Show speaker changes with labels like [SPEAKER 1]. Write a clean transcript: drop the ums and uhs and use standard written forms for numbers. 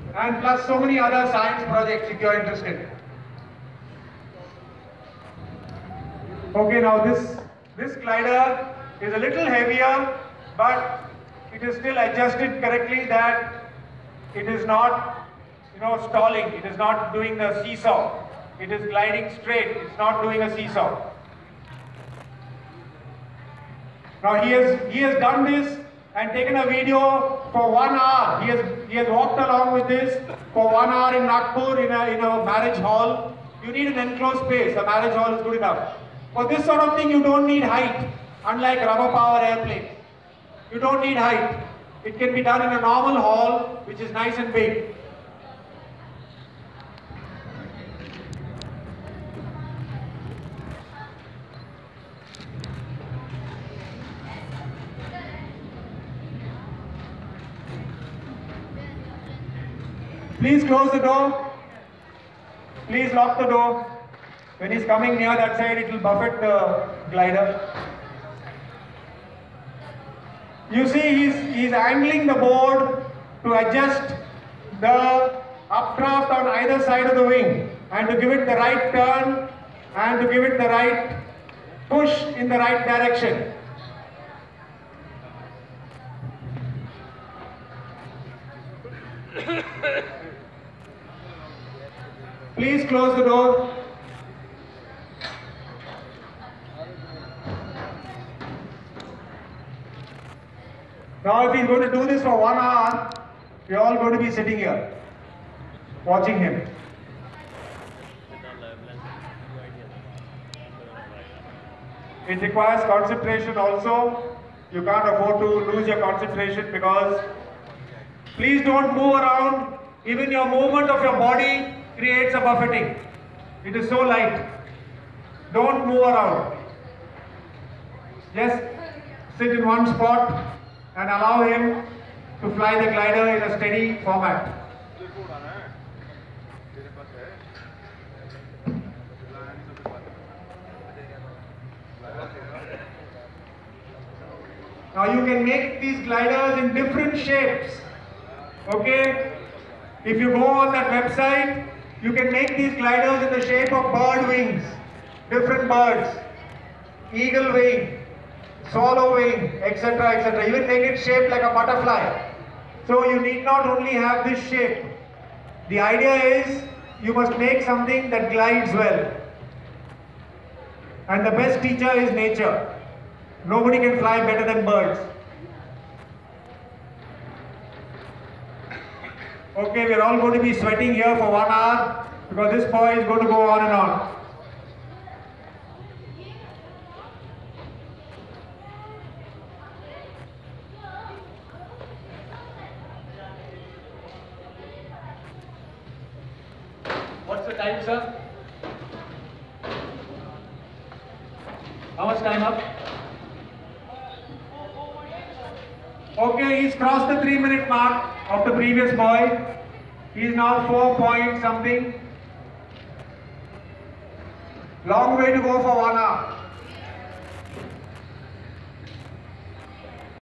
[SPEAKER 1] and plus so many other science projects if you are interested. Okay, now this glider is a little heavier, but it is still adjusted correctly that it is not, stalling. It is not doing the seesaw. It is gliding straight. It's not doing a seesaw. Now he has done this and taken a video for 1 hour. He has walked along with this for 1 hour in Nagpur in a marriage hall. You need an enclosed space. A marriage hall is good enough. For this sort of thing, you don't need height. Unlike rubber power airplanes, you don't need height. It can be done in a normal hall, which is nice and big. Please close the door. Please lock the door. When he's coming near that side, it will buffet the glider. You see, he's angling the board to adjust the updraft on either side of the wing and to give it the right turn and to give it the right push in the right direction. Please close the door. Now if he's going to do this for 1 hour, we're all going to be sitting here, watching him. It requires concentration also. You can't afford to lose your concentration because please don't move around. Even your movement of your body creates a buffeting. It is so light. Don't move around. Just sit in one spot and allow him to fly the glider in a steady format. Now you can make these gliders in different shapes. Okay? If you go on that website, you can make these gliders in the shape of bird wings, different birds, eagle wing, swallow wing, etc., etc. Even make it shaped like a butterfly. So you need not only have this shape. The idea is you must make something that glides well. And the best teacher is nature. Nobody can fly better than birds. Okay, we are all going to be sweating here for 1 hour because this boy is going to go on and on. What's the time, sir? How much time up? Okay, he's crossed the 3-minute mark of the previous boy. He is now 4 point something. Long way to go for 1 hour.